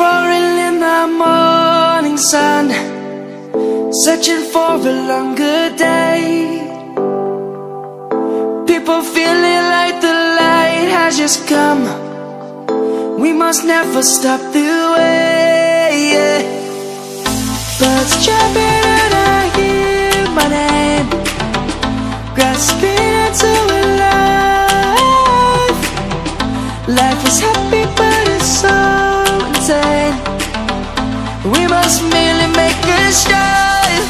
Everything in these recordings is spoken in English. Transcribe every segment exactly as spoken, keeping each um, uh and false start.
roaring in the morning sun, searching for a longer day. People feeling like the light has just come. We must never stop the way, yeah. Birds chirping and I hear my name, grasping into a life. Life is happy but it's so insane. We must merely make a start.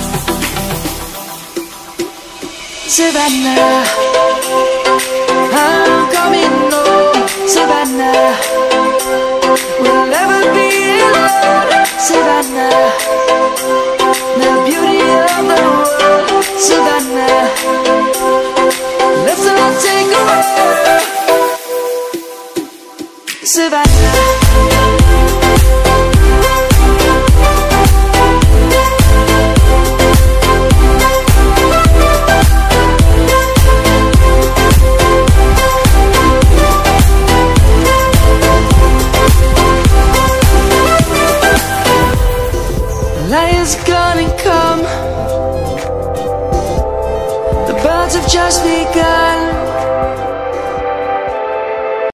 Savannah, I'm coming home. Savannah, we'll never be alone. Savannah, the beauty of the world. Savannah, let's all take a walk. Savannah, light is gonna come. The birds have just begun.